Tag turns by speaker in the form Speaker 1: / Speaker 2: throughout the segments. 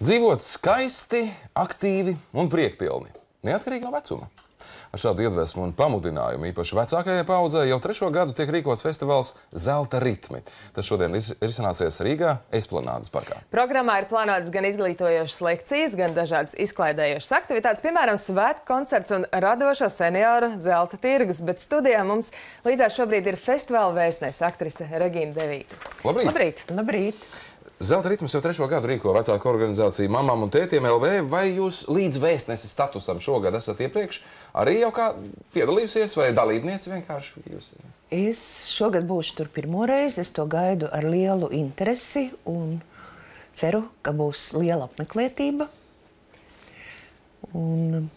Speaker 1: Dzīvot skaisti, aktīvi un priekpilni, neatkarīgi no vecuma. Ar šādu iedvesmu un pamudinājumu īpaši vecākajai paudzei jau 3. gadu tiek rīkots festivāls Zelta ritmi. Tas šodien risināsies Rīgā Esplanādes parkā.
Speaker 2: Programmā ir plānotas gan izglītojošas lekcijas, gan dažādas izklaidējošas aktivitātes, piemēram, svētku koncerts un radošo senioru zelta tirgus. Bet studijā mums līdzās šobrīd ir festivāla vēstniece aktrise Regīna Devīte.
Speaker 1: Labrīt!
Speaker 2: Labrīt!
Speaker 3: Labrīt!
Speaker 1: Zelta ritmus jau 3. gadu rīko vecāku organizāciju Mamām un Tētiem LV. Vai jūs līdz vēstneses statusam šogad esat iepriekš arī jau kā piedalījusies vai dalībnieci vienkārši jūs?
Speaker 3: Es šogad būšu tur pirmo reizi. Es to gaidu ar lielu interesi un ceru, ka būs liela apmeklētība. Un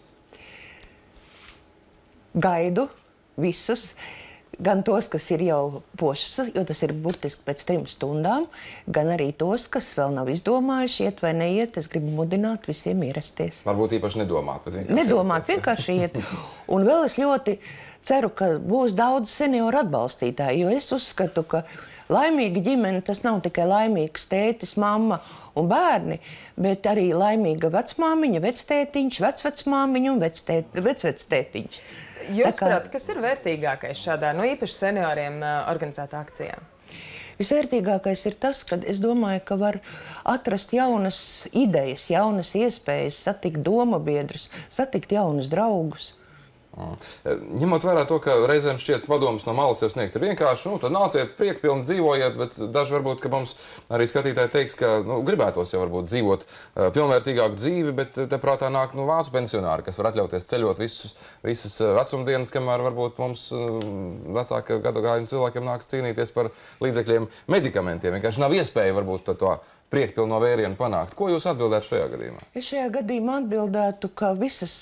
Speaker 3: gaidu visus. Gan tos, kas ir jau pošas, jo tas ir burtiski pēc 3 stundām, gan arī tos, kas vēl nav izdomājuši, iet vai neiet. Es gribu mudināt visiem ierasties.
Speaker 1: Varbūt īpaši nedomāt, bet vienkārši
Speaker 3: nedomāt, vienkārši iet. Un vēl es ļoti ceru, ka būs daudz senioru atbalstītāji, jo es uzskatu, ka laimīga ģimene tas nav tikai laimīgs tētis, mamma un bērni, bet arī laimīga vecmāmiņa, vectētiņš, vecvecmāmiņa un vecvectētiņš.
Speaker 2: Jūsuprāt, kas ir vērtīgākais šādā, īpaši senioriem organizētā akcijā?
Speaker 3: Visvērtīgākais ir tas, ka es domāju, ka var atrast jaunas idejas, jaunas iespējas, satikt domabiedrus, satikt jaunus draugus.
Speaker 1: Ņemot vērā to, ka reizēm šķiet padomus no malas jau sniegt ir vienkārši, tad nāciet priekpilni dzīvojiet, bet daži varbūt, ka mums arī skatītāji teiks, ka gribētos jau varbūt dzīvot pilnvērtīgāku dzīvi, bet te prātā nāk vācu pensionāri, kas var atļauties ceļot visas vecumdienas, kamēr varbūt mums vecāka gadu gājuma cilvēkiem nāks cīnīties par līdzekļiem medikamentiem. Vienkārši nav iespēja varbūt to priekpilno vērienu panākt. Ko jūs atbildētu šajā gadījumā?
Speaker 3: Es šajā gadījumā atbildētu, ka visas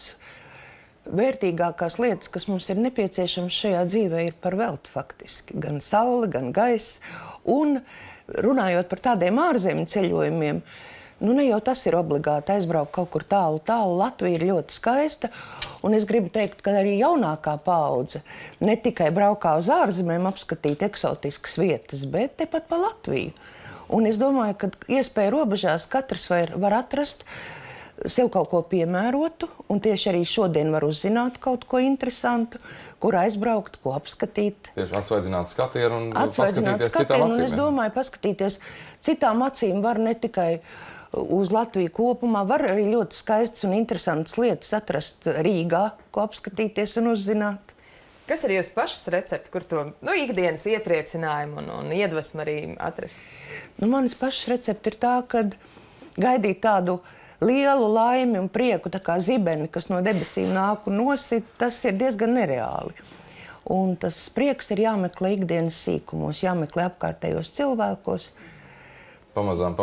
Speaker 3: vērtīgākās lietas, kas mums ir nepieciešamas šajā dzīvē, ir par velti faktiski. Gan saule, gan gaiss. Un runājot par tādiem ārzemju ceļojumiem, ne jau tas ir obligāti aizbraukt kaut kur tālu. Latvija ir ļoti skaista. Un es gribu teikt, ka arī jaunākā paudze ne tikai braukā uz ārzemēm apskatīt eksotiskas vietas, bet tepat pa Latviju. Un es domāju, ka iespēja robežās katrs var atrast sev kaut ko piemērotu, un tieši arī šodien var uzzināt kaut ko interesantu, kur aizbraukt, ko apskatīt.
Speaker 1: Tieši atsvaidzināt skatienu un paskatīties citām acīm.
Speaker 3: Un es domāju, paskatīties citām acīm var ne tikai uz Latviju kopumā, var arī ļoti skaistas un interesantas lietas atrast Rīgā, ko apskatīties un uzzināt.
Speaker 2: Kas ir jūsu pašas recepti, kur to ikdienas iepriecinājumu un iedvesmu arī atrast?
Speaker 3: Manas pašas recepti ir tā, ka gaidīt tādu lielu laimi un prieku, tā kā zibeni, kas no debesīm nāk un nosit, tas ir diezgan nereāli. Un tas prieks ir jāmeklē ikdienas sīkumos, jāmeklē apkārtējos cilvēkos.
Speaker 1: Pamazām.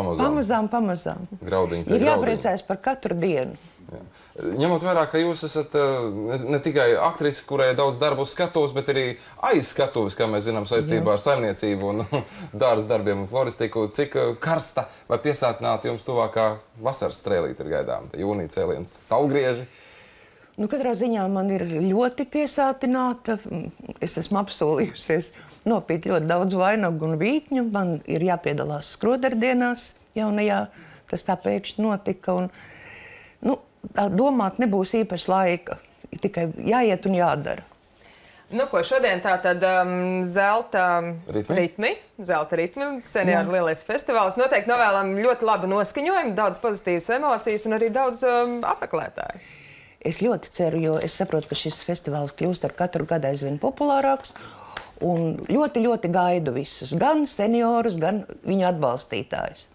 Speaker 1: Graudiņi pie
Speaker 3: ir jāpriecājas par katru dienu.
Speaker 1: Jā. Ņemot vērā, ka jūs esat ne tikai aktrise, kurai daudz darbu uz skatuves, bet arī aiz skatuves, kā mēs zinām, saistībā ar saimniecību un dārza darbiem un floristiku, cik karsta vai piesātināta jums tuvākā vasaras strēlīte ir gaidām? Jūnija cēliens, saulgrieži?
Speaker 3: Katrā ziņā man ir ļoti piesātināta. Es esmu apsolījusies nopīt ļoti daudz vainagu un vītņu. Man ir jāpiedalās skrodardienās jaunajā. Tas tā pēkšņi notika. Un, domāt nebūs īpaši laika. Tikai jāiet un jādara.
Speaker 2: Ko šodien tātad Zelta ritmi, senioru lielais festivāls. Noteikti novēlam ļoti labu noskaņojumu, daudz pozitīvas emocijas un arī daudz apmeklētāju.
Speaker 3: Es ļoti ceru, jo es saprotu, ka šis festivāls kļūst ar katru gadu aizvien populārāks. Un ļoti, ļoti gaidu visus, gan seniorus, gan viņu atbalstītājus.